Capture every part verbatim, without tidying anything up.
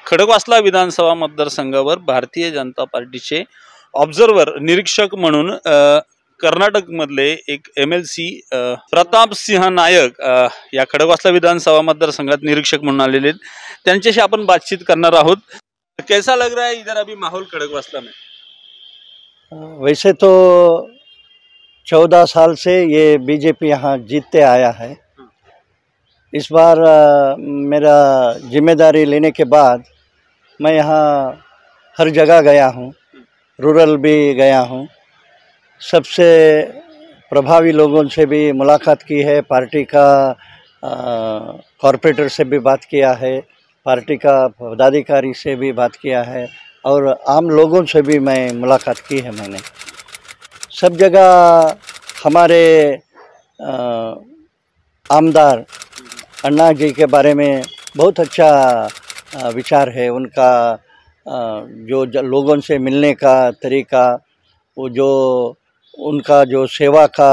खडकवासला विधानसभा मतदारसंघावर भारतीय जनता पार्टीचे ऑब्झर्वर निरीक्षक म्हणून कर्नाटकमधले एक M L C Pratap Singh Nayak या खडकवासला विधानसभा मतदारसंघात निरीक्षक म्हणून आलेले आहेत। त्यांच्याशी आपण बातचीत करणार आहोत। कैसा लग रहा है इधर अभी माहौल खडकवासला में? वैसे तो चौदह साल से ये बीजेपी यहाँ जीतते आया है। इस बार मेरा जिम्मेदारी लेने के बाद मैं यहाँ हर जगह गया हूँ, रूरल भी गया हूँ, सबसे प्रभावी लोगों से भी मुलाकात की है, पार्टी का कॉरपोरेटर से भी बात किया है, पार्टी का पदाधिकारी से भी बात किया है और आम लोगों से भी मैं मुलाकात की है। मैंने सब जगह हमारे आमदार अन्ना जी के बारे में बहुत अच्छा विचार है। उनका जो लोगों से मिलने का तरीका, वो जो उनका जो सेवा का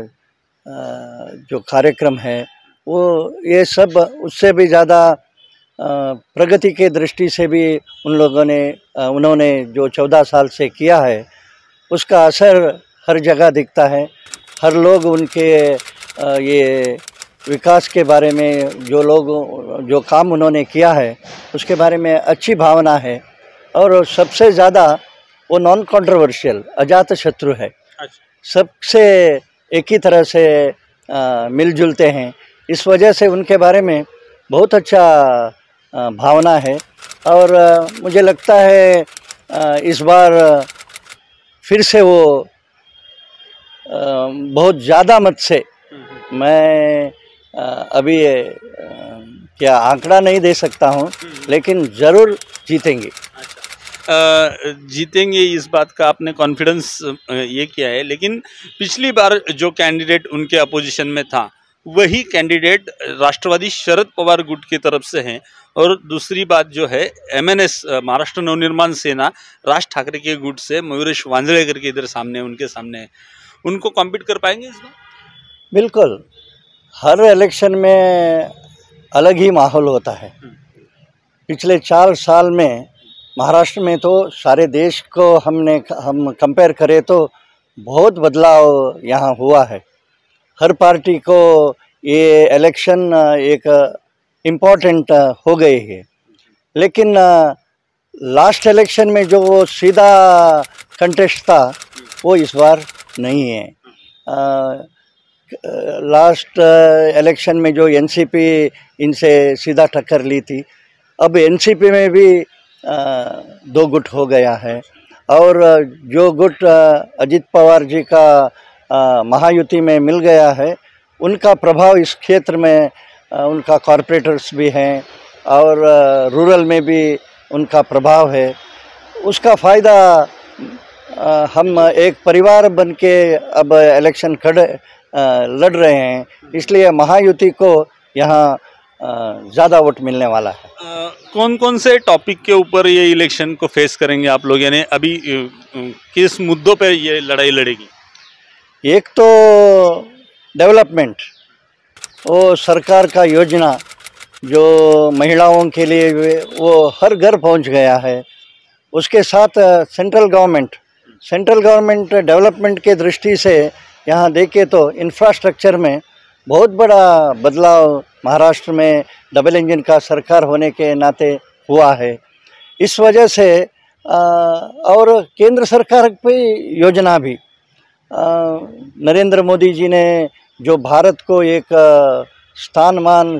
जो कार्यक्रम है, वो ये सब उससे भी ज़्यादा प्रगति के दृष्टि से भी उन लोगों ने उन्होंने जो चौदह साल से किया है उसका असर हर जगह दिखता है। हर लोग उनके ये विकास के बारे में, जो लोग जो काम उन्होंने किया है उसके बारे में अच्छी भावना है और सबसे ज़्यादा वो नॉन कंट्रोवर्शियल अजात शत्रु है। सबसे एक ही तरह से मिलजुलते हैं, इस वजह से उनके बारे में बहुत अच्छा आ, भावना है और आ, मुझे लगता है आ, इस बार फिर से वो आ, बहुत ज़्यादा मत से, मैं आ, अभी आ, क्या आंकड़ा नहीं दे सकता हूँ, लेकिन ज़रूर जीतेंगे। अच्छा, जीतेंगे इस बात का आपने कॉन्फिडेंस ये किया है, लेकिन पिछली बार जो कैंडिडेट उनके अपोजिशन में था वही कैंडिडेट राष्ट्रवादी शरद पवार गुट की तरफ से हैं और दूसरी बात जो है M N S Maharashtra Navnirman सेना राज ठाकरे के गुट से मयूरेश वांजळेकर के इधर सामने उनके सामने है। उनको कॉम्पीट कर पाएंगे इस बार? बिल्कुल, हर इलेक्शन में अलग ही माहौल होता है। पिछले चार साल में महाराष्ट्र में तो सारे देश को हमने हम कंपेयर करें तो बहुत बदलाव यहाँ हुआ है। हर पार्टी को ये इलेक्शन एक इम्पोर्टेंट हो गए है, लेकिन लास्ट इलेक्शन में जो वो सीधा कंटेस्ट था वो इस बार नहीं है। लास्ट इलेक्शन में जो एन सी पी इनसे सीधा टक्कर ली थी, अब एन सी पी में भी आ, दो गुट हो गया है और जो गुट अजित पवार जी का आ, महायुति में मिल गया है, उनका प्रभाव इस क्षेत्र में आ, उनका कॉरपोरेटर्स भी हैं और आ, रूरल में भी उनका प्रभाव है। उसका फ़ायदा हम एक परिवार बन के अब इलेक्शन खड़े लड़ रहे हैं, इसलिए महायुति को यहाँ ज़्यादा वोट मिलने वाला है। आ, कौन कौन से टॉपिक के ऊपर ये इलेक्शन को फेस करेंगे आप लोग, यानी अभी किस मुद्दों पे ये लड़ाई लड़ेगी? एक तो डेवलपमेंट, वो सरकार का योजना जो महिलाओं के लिए वो हर घर पहुंच गया है। उसके साथ central government central government development के दृष्टि से यहाँ देखें तो इंफ्रास्ट्रक्चर में बहुत बड़ा बदलाव महाराष्ट्र में डबल इंजन का सरकार होने के नाते हुआ है। इस वजह से आ, और केंद्र सरकार की योजना भी, नरेंद्र मोदी जी ने जो भारत को एक स्थानमान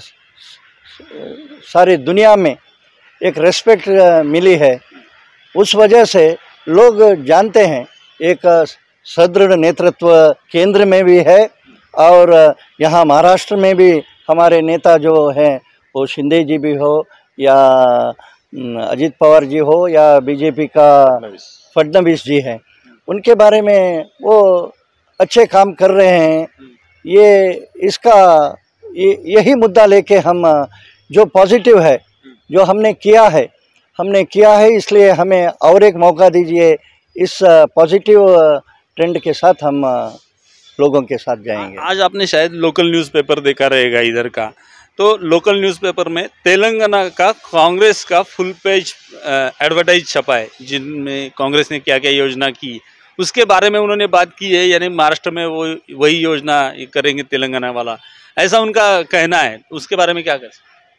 सारी दुनिया में एक रेस्पेक्ट मिली है, उस वजह से लोग जानते हैं एक सुदृढ़ नेतृत्व केंद्र में भी है और यहाँ महाराष्ट्र में भी हमारे नेता जो हैं, वो शिंदे जी भी हो या अजित पवार जी हो या बीजेपी का फडणवीस जी हैं, उनके बारे में वो अच्छे काम कर रहे हैं। ये इसका ये यही मुद्दा लेके हम जो पॉजिटिव है, जो हमने किया है हमने किया है इसलिए हमें और एक मौका दीजिए। इस पॉजिटिव ट्रेंड के साथ हम लोगों के साथ जाएंगे। आज आपने शायद लोकल न्यूज़पेपर देखा रहेगा इधर का, तो लोकल न्यूज़पेपर में तेलंगाना का कांग्रेस का फुल पेज एडवर्टाइज छपा है, जिनमें कांग्रेस ने क्या क्या योजना की उसके बारे में उन्होंने बात की है। यानी महाराष्ट्र में वो वही योजना करेंगे तेलंगाना वाला, ऐसा उनका कहना है। उसके बारे में क्या कहें?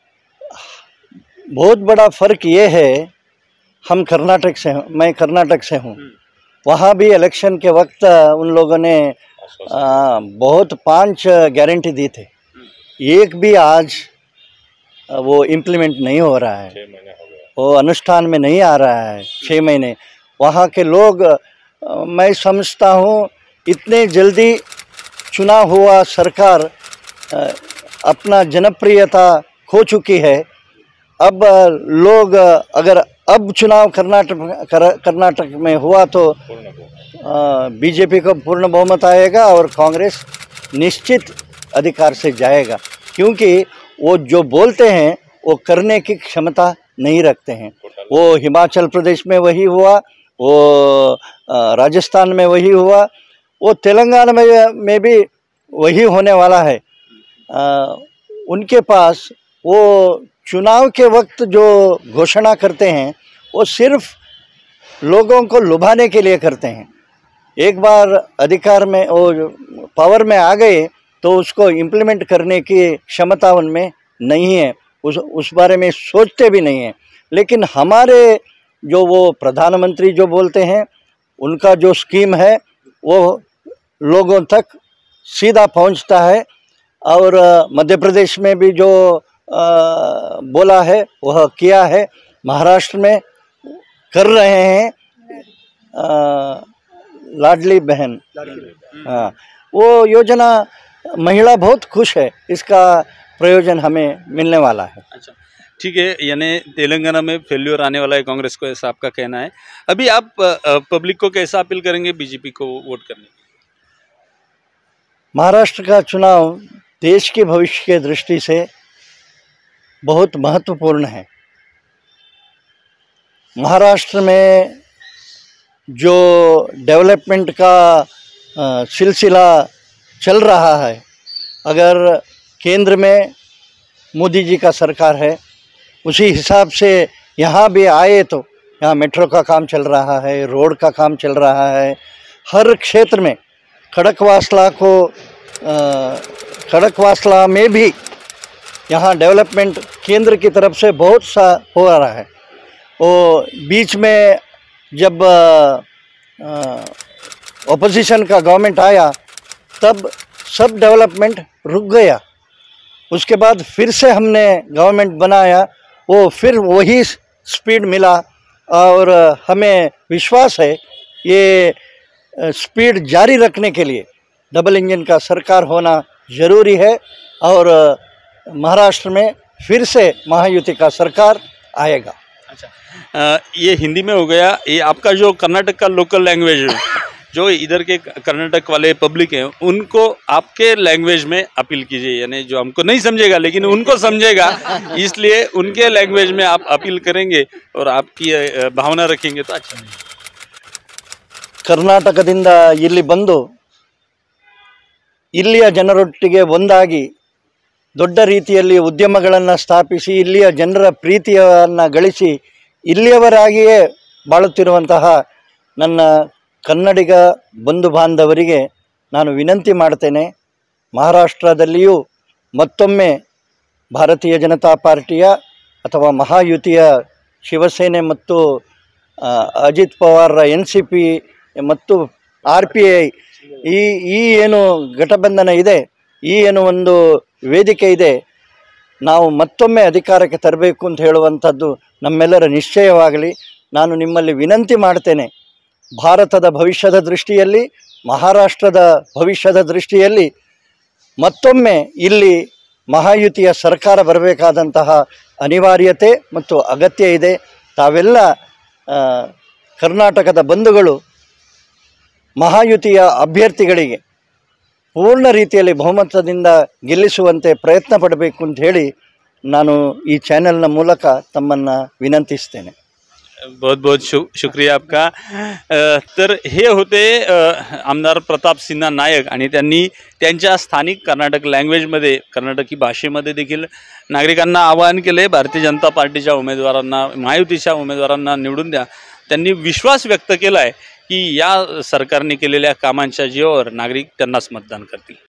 बहुत बड़ा फ़र्क ये है, हम कर्नाटक से हैं, मैं कर्नाटक से हूँ। वहाँ भी इलेक्शन के वक्त उन लोगों ने आ, बहुत पांच गारंटी दी थे, एक भी आज वो इम्प्लीमेंट नहीं हो रहा है, वो अनुष्ठान में नहीं आ रहा है। छः महीने वहाँ के लोग, मैं समझता हूँ इतने जल्दी चुनाव हुआ सरकार अपना जनप्रियता खो चुकी है। अब लोग अगर अब चुनाव कर्नाटक कर्नाटक में हुआ तो बीजेपी को पूर्ण बहुमत आएगा और कांग्रेस निश्चित अधिकार से जाएगा, क्योंकि वो जो बोलते हैं वो करने की क्षमता नहीं रखते हैं। वो हिमाचल प्रदेश में वही हुआ, वो राजस्थान में वही हुआ, वो तेलंगाना में में भी वही होने वाला है। आ, उनके पास वो चुनाव के वक्त जो घोषणा करते हैं वो सिर्फ लोगों को लुभाने के लिए करते हैं। एक बार अधिकार में वो पावर में आ गए तो उसको इम्प्लीमेंट करने की क्षमता उनमें नहीं है, उस उस बारे में सोचते भी नहीं हैं। लेकिन हमारे जो वो प्रधानमंत्री जो बोलते हैं, उनका जो स्कीम है वो लोगों तक सीधा पहुंचता है। और मध्य प्रदेश में भी जो आ, बोला है वह किया है, महाराष्ट्र में कर रहे हैं। आ, लाडली बहन, हाँ, वो योजना महिला बहुत खुश है, इसका प्रयोजन हमें मिलने वाला है। अच्छा, ठीक है, यानी तेलंगाना में फेल्योर आने वाला है कांग्रेस को, ऐसा आपका कहना है। अभी आप पब्लिक को कैसा अपील करेंगे बीजेपी को वोट करने? महाराष्ट्र का चुनाव देश के भविष्य के दृष्टि से बहुत महत्वपूर्ण है। महाराष्ट्र में जो डेवलपमेंट का सिलसिला चल रहा है, अगर केंद्र में मोदी जी का सरकार है उसी हिसाब से यहाँ भी आए तो यहाँ मेट्रो का काम चल रहा है, रोड का काम चल रहा है, हर क्षेत्र में। खड़कवासला को खड़कवासला में भी यहाँ डेवलपमेंट केंद्र की तरफ से बहुत सा हो रहा है। वो बीच में जब ऑपोजिशन का गवर्नमेंट आया तब सब डेवलपमेंट रुक गया। उसके बाद फिर से हमने गवर्नमेंट बनाया, वो फिर वही स्पीड मिला और हमें विश्वास है ये स्पीड जारी रखने के लिए डबल इंजन का सरकार होना ज़रूरी है और महाराष्ट्र में फिर से महायुति का सरकार आएगा। अच्छा, आ, ये हिंदी में हो गया। ये आपका जो कर्नाटक का लोकल लैंग्वेज है, जो इधर के कर्नाटक वाले पब्लिक हैं, उनको आपके लैंग्वेज में अपील कीजिए, यानी जो हमको नहीं समझेगा लेकिन उनको समझेगा, इसलिए उनके लैंग्वेज में आप अपील करेंगे और आपकी भावना रखेंगे तो अच्छा। ಕರ್ನಾಟಕದಿಂದ ಇಲ್ಲಿ ಬಂದು ಇಲ್ಲಿಯ ಜನರೊಟ್ಟಿಗೆ ಒಂದಾಗಿ ದೊಡ್ಡ ರೀತಿಯಲ್ಲಿ ಉದ್ಯಮಗಳನ್ನು ಸ್ಥಾಪಿಸಿ ಇಲ್ಲಿಯ ಜನರ ಪ್ರೀತಿಯನ್ನು ಗಳಿಸಿ ಇಲ್ಲಿಯವರಾಗಿಯೇ ಬಾಳುತ್ತಿರುವಂತಹ ನನ್ನ ಕನ್ನಡಿಗ ಬಂಧು ಬಾಂಧವರಿಗೆ ನಾನು ವಿನಂತಿ ಮಾಡ್ತೇನೆ, ಮಹಾರಾಷ್ಟ್ರದಲ್ಲಿಯೂ ಮತ್ತೊಮ್ಮೆ ಭಾರತೀಯ ಜನತಾ ಪಾರ್ಟಿಯ ಅಥವಾ ಮಹಾಯುತಿಯ ಶಿವಸೇನೆ ಮತ್ತು ಅಜಿತ್ ಪವಾರ್ರ ಎನ್ ಸಿ ಪಿ ಮತ್ತು ಆರ್ ಪಿ ಐ ಈ ಈ ಏನು ಘಟಬಂಧನ ಇದೆ, ಈ ಏನು ಒಂದು ವೇದಿಕೆ ಇದೆ, ನಾವು ಮತ್ತೊಮ್ಮೆ ಅಧಿಕಾರಕ್ಕೆ ತರಬೇಕು ಅಂತ ಹೇಳುವಂಥದ್ದು ನಮ್ಮೆಲ್ಲರ ನಿಶ್ಚಯವಾಗಲಿ. ನಾನು ನಿಮ್ಮಲ್ಲಿ ವಿನಂತಿ ಮಾಡ್ತೇನೆ, ಭಾರತದ ಭವಿಷ್ಯದ ದೃಷ್ಟಿಯಲ್ಲಿ, ಮಹಾರಾಷ್ಟ್ರದ ಭವಿಷ್ಯದ ದೃಷ್ಟಿಯಲ್ಲಿ ಮತ್ತೊಮ್ಮೆ ಇಲ್ಲಿ ಮಹಾಯುತಿಯ ಸರ್ಕಾರ ಬರಬೇಕಾದಂತಹ ಅನಿವಾರ್ಯತೆ ಮತ್ತು ಅಗತ್ಯ ಇದೆ. ತಾವೆಲ್ಲ ಕರ್ನಾಟಕದ ಬಂಧುಗಳು ಮಹಾಯುತಿಯ ಅಭ್ಯರ್ಥಿಗಳಿಗೆ ಪೂರ್ಣ ರೀತಿಯಲ್ಲಿ ಬಹುಮತದಿಂದ ಗೆಲ್ಲಿಸುವಂತೆ ಪ್ರಯತ್ನ ಪಡಬೇಕು ಅಂತ ಹೇಳಿ ನಾನು ಈ ಚಾನೆಲ್ನ ಮೂಲಕ ತಮ್ಮನ್ನು ವಿನಂತಿಸ್ತೇನೆ. बहुत बहुत शु शुक्रिया आपका. अ, तर हे होते अ, आमदार प्रताप सिन्हा नायक आणि त्यांनी त्यांच्या स्थानिक कर्नाटक लँग्वेजमध्ये कर्नाटकी भाषेमध्ये देखील नागरिकांना आवाहन केले भारतीय जनता पार्टीच्या उमेदवारांना महायुतीच्या उमेदवारांना निवडून द्या. त्यांनी विश्वास व्यक्त केला आहे की या सरकारने केलेल्या कामांच्या जीवावर नागरिक त्यांनाच मतदान करतील.